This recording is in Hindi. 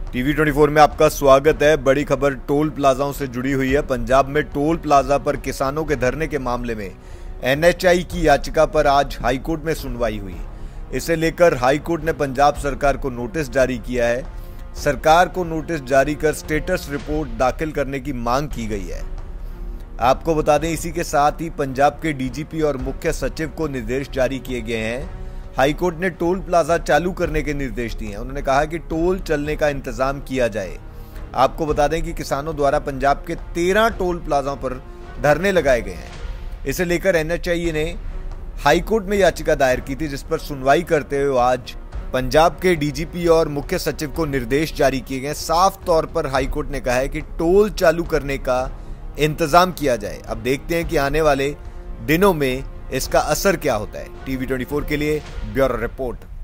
टीवी 24 में आपका स्वागत है। बड़ी खबर टोल प्लाजाओं से जुड़ी हुई है। पंजाब में टोल प्लाजा पर किसानों के धरने के मामले में एनएचआई की याचिका पर आज हाईकोर्ट में सुनवाई हुई। इसे लेकर हाईकोर्ट ने पंजाब सरकार को नोटिस जारी किया है। सरकार को नोटिस जारी कर स्टेटस रिपोर्ट दाखिल करने की मांग की गई है। आपको बता दें, इसी के साथ ही पंजाब के डीजीपी और मुख्य सचिव को निर्देश जारी किए गए हैं। हाईकोर्ट ने टोल प्लाजा चालू करने के निर्देश दिए हैं। उन्होंने कहा कि टोल चलने का इंतजाम किया जाए। आपको बता दें कि किसानों द्वारा पंजाब के 13 टोल प्लाजाओं पर धरने लगाए गए हैं। इसे लेकर एनएचआई ने हाईकोर्ट में याचिका दायर की थी, जिस पर सुनवाई करते हुए आज पंजाब के डीजीपी और मुख्य सचिव को निर्देश जारी किए गए। साफ तौर पर हाईकोर्ट ने कहा है कि टोल चालू करने का इंतजाम किया जाए। अब देखते हैं कि आने वाले दिनों में इसका असर क्या होता है। टीवी 24 के लिए ब्यूरो रिपोर्ट।